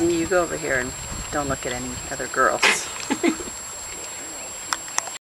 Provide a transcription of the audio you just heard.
Z, you go over here and don't look at any other girls.